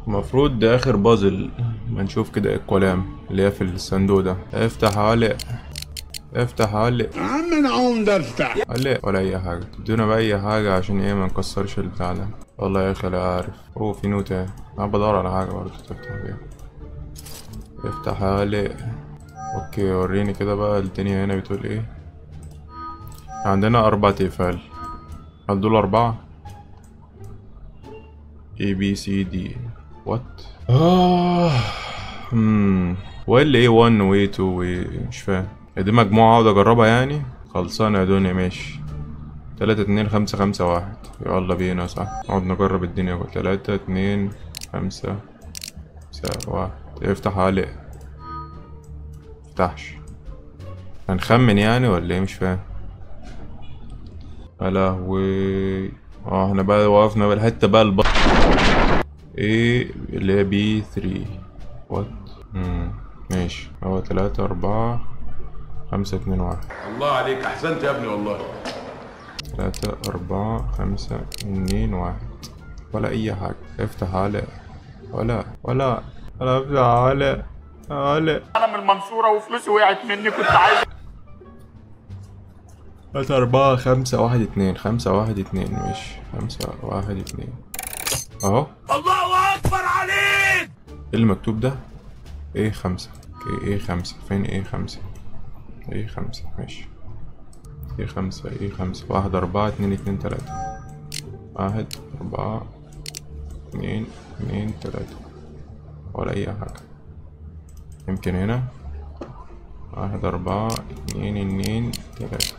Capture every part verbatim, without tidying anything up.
المفروض ده اخر بازل. ما نشوف كده ايه الكلام اللي هي في الصندوق ده. افتح علق. افتح علق. عم نعوم ده افتح علق ولا اي حاجة. ادونا بأي حاجة عشان ايه ما نكسرش البتاع ده. والله يا اخي لا عارف. اوه في نوتة اهي. انا بدور على حاجة برضه تفتح بيها. افتح علق. اوكي وريني كده بقى الدنيا هنا بتقول ايه. عندنا اربع تقفال. هل دول اربعة؟ A B C D what؟ آه امم ولا ايه واحد و ايه اتنين و مش فاهم. هي دي مجموعة اقعد اجربها يعني. خلصانة يا دنيا ماشي. تلاتة اتنين خمسة خمسة واحد. يلا بينا صح. نقعد نجرب الدنيا كلها. تلاتة اتنين خمسة خمسة واحد. افتح علق. مفتحش. هنخمن يعني ولا ايه مش فاهم. يا لهوي. اه احنا بقى وقفنا بقى الحتة بقى الب ايه اللي هي بي تلاتة وات. امم ماشي. هو تلاتة أربعة خمسة اتنين واحد. الله عليك احسنت يا ابني والله. تلاتة أربعة خمسة اتنين واحد. ولا أي حاجة. افتح علق. ولا ولا ولا افتح علق. علق. انا من المنصورة وفلوسي وقعت مني كنت عايز. تلاتة أربعة خمسة واحد اتنين. خمسة واحد اتنين ماشي. خمسة واحد اتنين اهو. الله اكبر عليك. ايه اللي مكتوب ده؟ ايه خمسة. اوكي ايه خمسة. فين ايه خمسة؟ ايه خمسة ماشي. ايه خمسة. ايه خمسة. واحد أربعة اتنين اتنين تلاتة. واحد أربعة اتنين اتنين تلاتة. ولا أي حاجة. يمكن هنا. واحد أربعة اتنين اتنين تلاتة.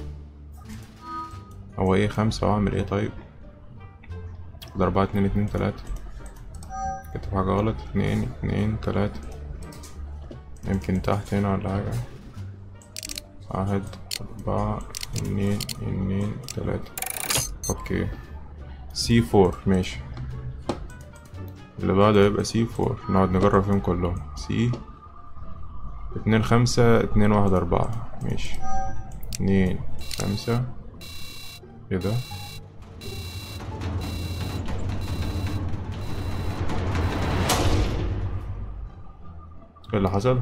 هو ايه خمسة وأعمل ايه طيب؟ واحد أربعة اتنين اتنين تلاتة. كتب حاجة غلط. اتنين اتنين تلاتة. يمكن تحت هنا ولا حاجة. واحد أربعة اتنين اتنين تلاتة. اوكي سي فور ماشي. اللي بعده يبقى سي فور. نقعد نجرب فيهم كلهم. سي اتنين خمسة اتنين واحد أربعة ماشي. اتنين خمسة كده. ايه اللي حصل؟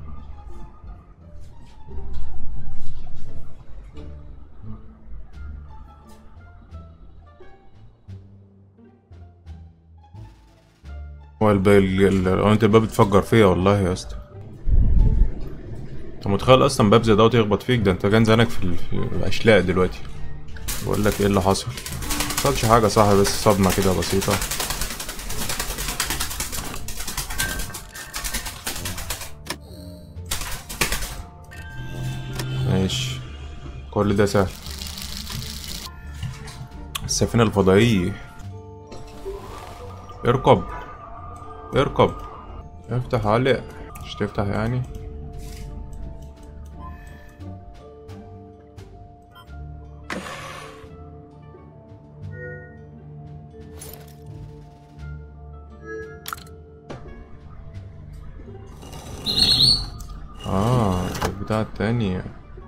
هو الب- ال- ال- انت الباب بتفجر فيا والله يا اسطى. انت متخيل اصلا باب زي دوت يخبط فيك؟ ده انت كان زنك في ال- في الاشلاء دلوقتي. بقول لك ايه اللي حصل. محصلش حاجه صاحبي بس صدمه كده بسيطه. ماشي. كل ده سهل. السفينه الفضائيه. اركب. اركب. افتح علق. مش تفتح يعني. اه البتاعة التانية.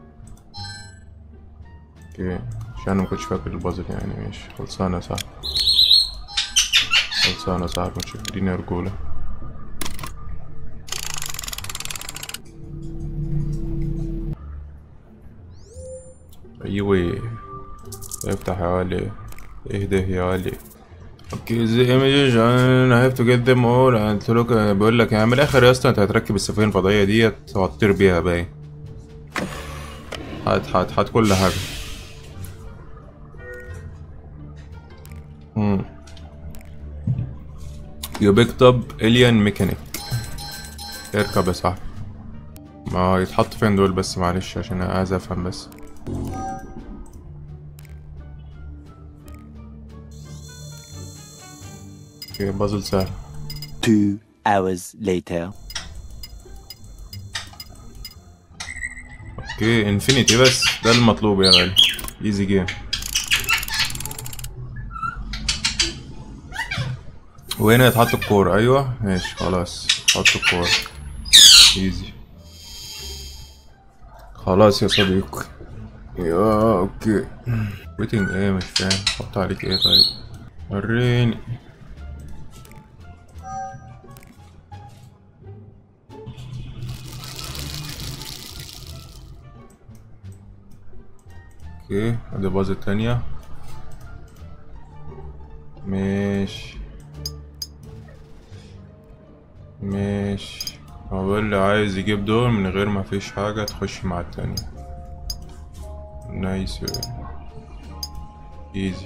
اوكي عشان انا مكنتش فاكر البازل يعني. ماشي خلصانة يا صاحبي. خلصانة يا صاحبي. متشكرين يا رجولة. ايوه. افتح يا ولي. اهده يا ولي. اوكي زي ايمجز انا هاف تو جيت ذيم اول. قلت له بيقول لك يعني من الاخر يا اسطى انت هتركب السفينة الفضائية ديت وهتطير بيها باين. هات هات هات كل حاجة. امم يو بيكت اب الين ميكانيك. اركب يا صاحبي. ما يتحط فين دول بس معلش عشان عايز افهم بس. اوكي بازل سهل. Two hours later. اوكي انفينيتي بس ده المطلوب يا غالي. ايزي جيم. وهنا يتحط الكور. ايوه ماشي خلاص. حط الكور. ايزي. خلاص يا صديقي. يا اوكي. ويتنج ايه مش فاهم. حط عليك ايه طيب. وريني. اوكي ادي باظ التانية. ماشي ماشي. هو اللي عايز يجيب دول من غير ما فيش حاجة تخش مع التانية. نايس ايزي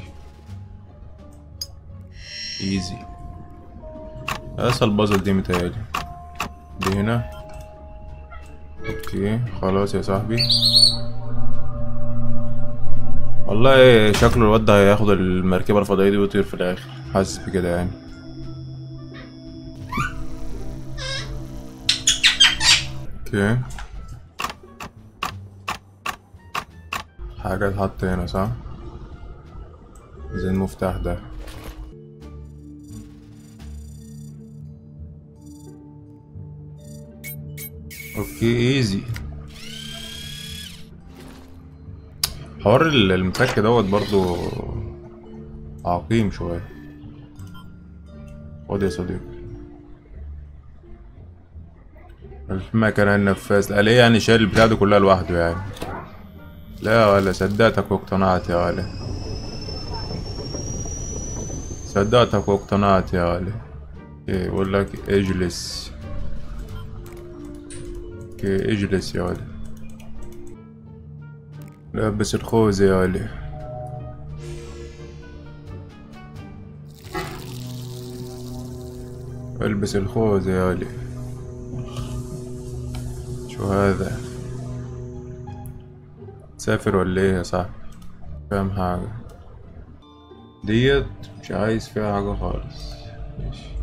ايزي. اسهل بازل دي متهيألي. دي هنا. اوكي خلاص يا صاحبي. والله شكله الواد ده هياخد المركبة الفضائية دي ويطير في الآخر، حاسس بكده يعني. اوكي حاجة تتحط هنا صح؟ زي المفتاح ده. اوكي ايزي. حوار المفك دوت برضو عقيم شوية. خد يا صديقي المكنة النفاث. قال ايه يعني شايل البتاع دي كلها لوحده يعني؟ لا ولا صدقتك واقتنعت يا ولي. صدقتك واقتنعت يا ولي. ايه بقول لك اجلس. اوكي اجلس يا ولي. لبس الخوذة يا ولي. البس الخوذة يا ولي. شو هذا؟ تسافر ولا ايه يا صاحبي؟ فاهم حاجة ديت مش عايز فيها حاجة خالص. ماشي.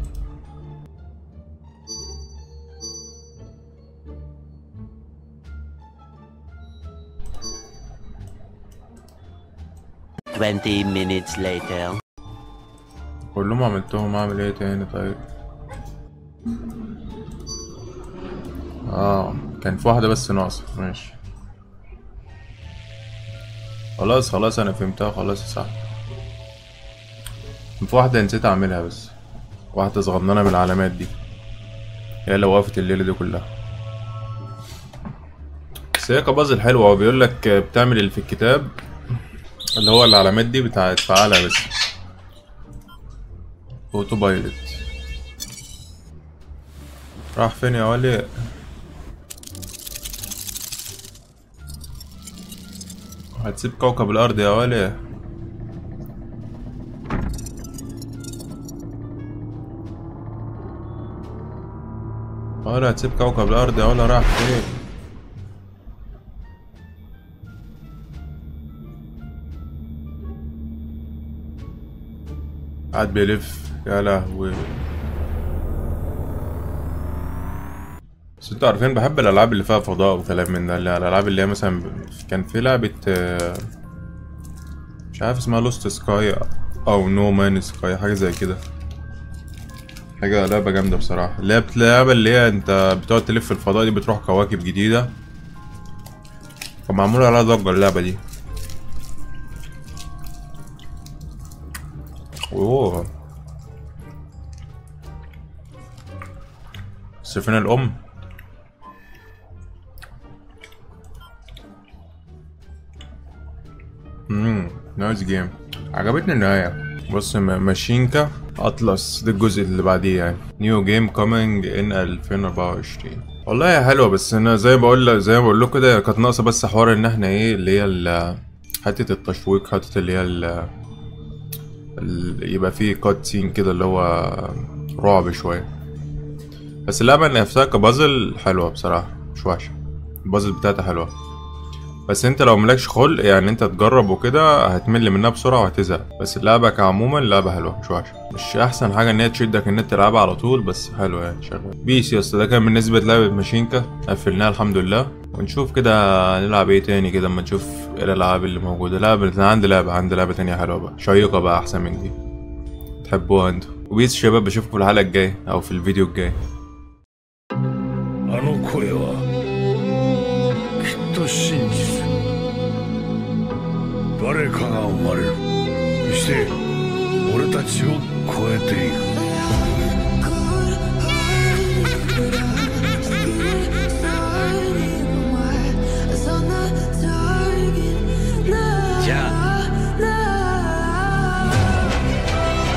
twenty minutes later. كلهم عملتهم اعمل ايه تاني طيب؟ اه كان في واحدة بس ناقصة. ماشي خلاص خلاص انا فهمتها خلاص يا صاحبي. في واحدة نسيت اعملها بس، واحدة صغننة من العلامات دي هي اللي وقفت الليلة دي كلها. بس هي كبازل حلوة. هو بيقولك بتعمل اللي في الكتاب اللي هو العلامات دي بتاعت فعالها بس. اوتو بايلوت راح فين يا ولي؟ هتسيب كوكب الارض يا ولي؟ ولا هتسيب كوكب الارض يا ولا راح فين؟ قاعد بيلف يا لهوي. بس انتوا عارفين بحب الالعاب اللي فيها فضاء وكلام من ده. الالعاب اللي هي مثلا كان في لعبة مش عارف اسمها لوست سكاي او نو مان سكاي حاجة زي كده. حاجة لعبة جامدة بصراحة. اللعبة اللي هي انت بتقعد تلف في الفضاء دي بتروح كواكب جديدة. كان معمول عليها ضجة اللعبة دي. اوه السفينة الأم. امم نايس جيم. عجبتني النهاية. بص ماشينكا اطلس ده الجزء اللي بعديه يعني. نيو جيم كومينج ان ألفين وأربعة وعشرين. والله هي حلوة بس انا زي ما بقول زي ما بقول لكم كده كانت ناقصة بس حوار ان احنا ايه اللي هي حتة التشويق، حتة اللي هي ال يبقى فيه كات سين كده اللي هو رعب شوية. بس اللعبة نفسها كبازل حلوة بصراحة مش وحشة. البازل بتاعتها حلوة بس انت لو ملكش خلق يعني انت تجرب وكده هتمل منها بسرعة وهتزهق. بس اللعبة كعموما اللعبة حلوة مش وحشة. مش احسن حاجة ان هي تشدك ان انت تلعبها على طول بس حلوة يعني شغال. بيس يا اسطى. ده كان بالنسبة للعبة ماشينكا قفلناها الحمد لله. ونشوف كده نلعب ايه تاني كده اما نشوف ايه الالعاب اللي موجودة. لعبة عندي لعبة عندي لعبة تانية حلوة بقى شيقة بقى احسن من دي تحبوها انتوا. وبيس شباب بشوفكم في الحلقة الجاية او في الفيديو الجاي. あの声はきっと真実。誰かが生まれる。そして俺たちを超えていく。